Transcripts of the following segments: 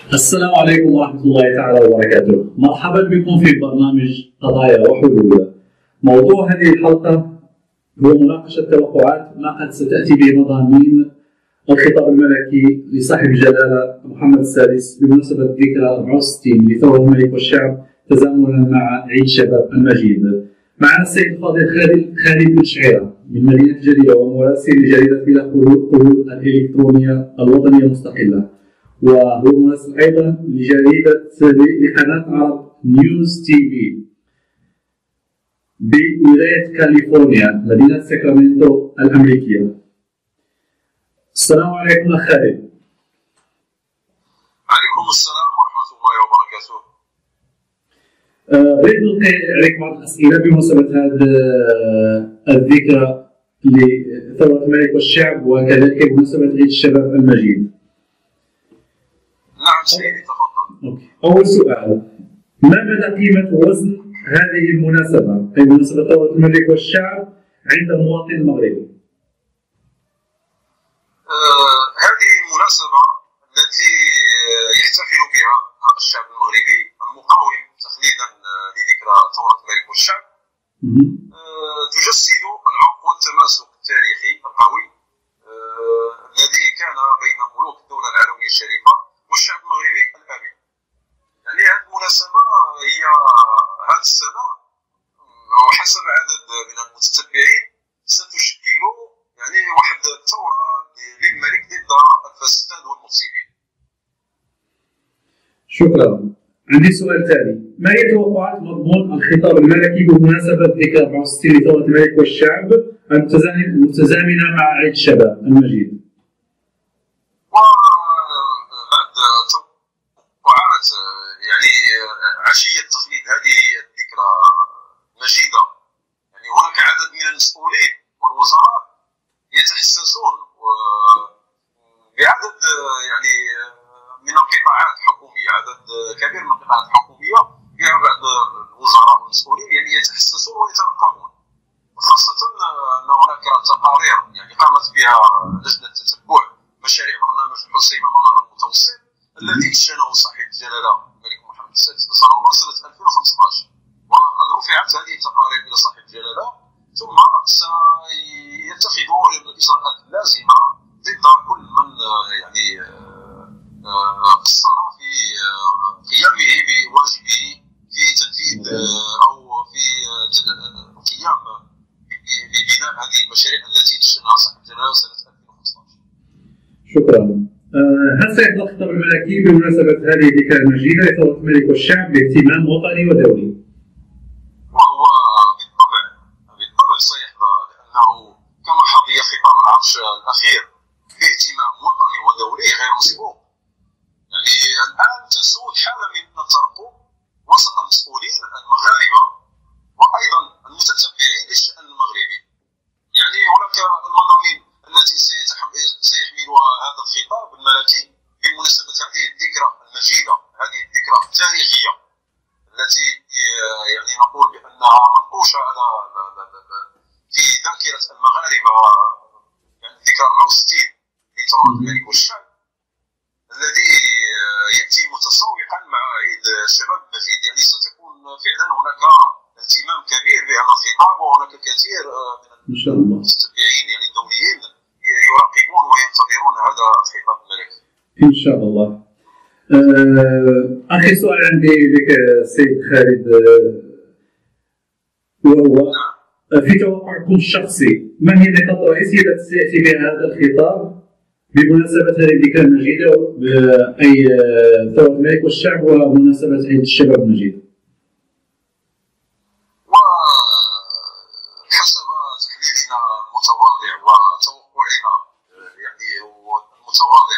السلام عليكم ورحمة الله تعالى وبركاته. مرحبا بكم في برنامج قضايا وحلول. موضوع هذه الحلقة هو مناقشة توقعات ما قد ستأتي به مضامين الخطاب الملكي لصاحب الجلالة محمد السادس بمناسبة ذكرى 64 لثورة الملك والشعب تزامنا مع عيد شباب المجيد. معنا السيد الفاضل خالد بن شعيرة من مدينة جديدة ومراسل لجريدة بلا حدود الإلكترونية الوطنية المستقلة، وهو مراسل أيضا لقناة عرب نيوز تي في بولاية كاليفورنيا مدينة ساكرامنتو الأمريكية. السلام عليكم أخ خالد. عليكم السلام ورحمة الله وبركاته. أريد نلقي عليك بعض الأسئلة بمناسبة هذه الذكرى لثورة الملك والشعب وكذلك بمناسبة عيد الشباب المجيد. نعم سيدي تفضل. أول سؤال، ما مدى قيمة ووزن هذه المناسبة أي مناسبة ثورة الملك والشعب عند المواطن المغربي؟ هذه المناسبة التي يحتفل بها الشعب المغربي المقاوم تقليدا لذكرى ثورة الملك والشعب تجسد العمق والتماسك التاريخي القوي الذي كان بين ملوك الدولة العلوية الشريفة والشعب المغربي الأبي. يعني هذه المناسبة هي هذه السنة وحسب عدد من المتتبعين ستشكل يعني واحد الثورة للملك ضد الفساد والمفسدين. شكرا. عندي سؤال ثاني، ما هي توقعات مضمون الخطاب الملكي بمناسبة ذكرى 64 لثورة الملك والشعب المتزامنة مع عيد الشباب المجيد؟ وبعد توقعات يعني عشية تقليد هذه الذكرى المجيدة، يعني هناك عدد من المسؤولين والوزراء يتحسسون بعدد يعني من القطاعات الحكومية، عدد كبير من القطاعات الحكومية فيها بعض الوزراء والمسؤولين يعني يتحسسون ويترقبون، خاصة أن هناك تقارير يعني قامت بها لجنة تتبع مشاريع برنامج الحسيمة منار المتوسط الذي دشنه صاحب الجلالة الملك محمد السادس نصر الله سنة 2015، وقد رفعت هذه التقارير إلى صاحب الجلالة ثم سيتخذ الإجراءات اللازمة ضد كل من يعني قصر في قيامه بواجبه في تنفيذ أو في القيام ببناء هذه المشاريع التي دشنها صاحب الجلالة سنة 2015. شكرا. هل سيحظى الخطاب الملكي بمناسبة هذه الذكرى المجيدة لثورة الملك والشعب باهتمام وطني ودولي؟ وهو بالطبع سيحظى، لأنه كما حظي خطاب العرش الأخير باهتمام وطني ودولي غير مسبوق. يعني الآن تسود حالة من الترقب وسط المسؤولين المغاربة وأيضا المتتبعين للشأن المغربي. يعني هناك المضامين التي سيحملها هذا الخطاب الملكي بمناسبة هذه الذكرى المجيدة، هذه الذكرى التاريخية التي يعني نقول بأنها منقوشة على في ذاكرة المغاربة، يعني ذكرى 64 لثورة الملك والشعب الذي يأتي متسوقا مع عيد الشباب المجيد. يعني ستكون فعلا هناك اهتمام كبير بهذا الخطاب، وهناك كثير من المتتبعين يعني الدوليين يراقبون وينتظرون هذا الخطاب الملكي. إن شاء الله. آخر سؤال عندي لك سيد خالد، وهو في توقعكم الشخصي ما هي النقاط الرئيسية التي سيأتي بها هذا الخطاب بمناسبة هذه الذكرى المجيدة أي ثورة الملك والشعب ومناسبة عيد الشباب المجيد؟ وحسب تحليلنا المتواضع وتوقعنا يعني المتواضع،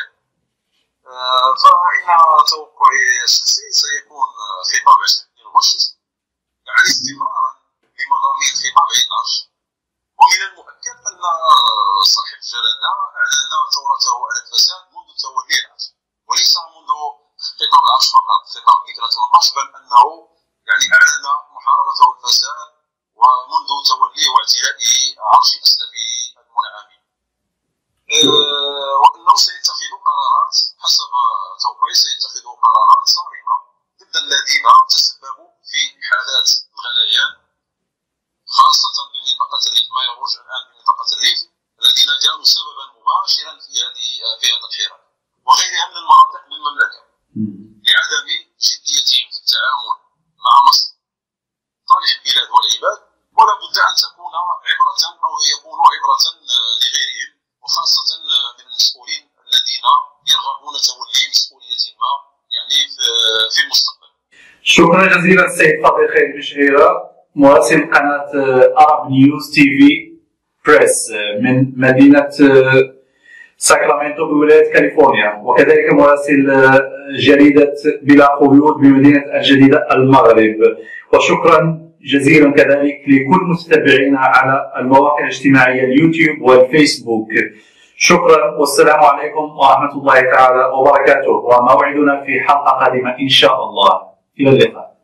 فإن توقعي الشخصي سيكون خطاب 20 غشت يعني استمرارا لمضامين خطاب عيد العرش. ومن المؤكد أن صاحب الجلالة أعلن ثورته على الفساد منذ تولي العرش، وليس منذ خطاب العرش فقط، خطاب ذكرى 18، بل أنه يعني أعلن محاربته الفساد ومنذ توليه واعتلائه عرش أسلافه المنعمين. وأنه سيتخذ قرارات حسب توقعي، سيتخذ قرارات صارمة ضد الذين تسببوا في حالات الغليان، خاصة بمنطقة الريف، ما يروج الآن بمنطقة الريف، الذين كانوا سببا مباشرا في هذا الحراك، وغيرها من المناطق من المملكة، لعدم جديتهم في التعامل مع مصر صالح البلاد والعباد. ولا بد أن تكون عبرة أو يكونوا عبرة لغيرهم، وخاصة من المسؤولين الذين يرغبون تولي مسؤولية ما يعني في المستقبل. شكرا جزيلا السيد فاضل خير بشعيرة، مراسل قناة Arab News TV Press من مدينة ساكرامنتو بولاية كاليفورنيا، وكذلك مراسل جريدة بلا قيود بمدينة الجديدة المغرب. وشكرا جزيلا كذلك لكل متتبعينا على المواقع الاجتماعية اليوتيوب والفيسبوك. شكرا والسلام عليكم ورحمة الله تعالى وبركاته، وموعدنا في حلقة قادمة إن شاء الله. إلى اللقاء.